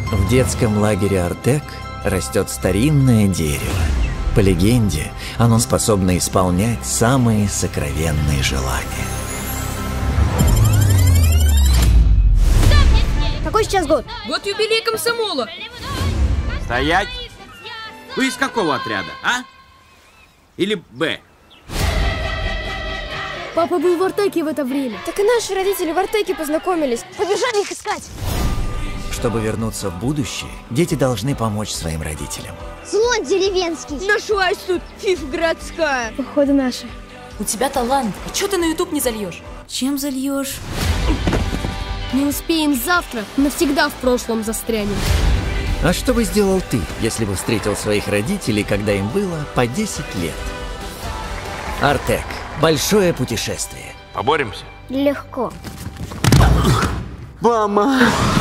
В детском лагере Артек растет старинное дерево. По легенде, оно способно исполнять самые сокровенные желания. Какой сейчас год? Год юбилей комсомола. Стоять! Вы из какого отряда, а? Или Б? Папа был в Артеке в это время. Так и наши родители в Артеке познакомились. Побежали их искать. Чтобы вернуться в будущее, дети должны помочь своим родителям. Зло деревенский. Нашлась тут фиф городская. Походу наша. У тебя талант. А чё ты на YouTube не зальешь? Чем зальешь? Не успеем завтра, навсегда в прошлом застрянем. А что бы сделал ты, если бы встретил своих родителей, когда им было по 10 лет? Артек. Большое путешествие. Поборемся? Легко. Мама!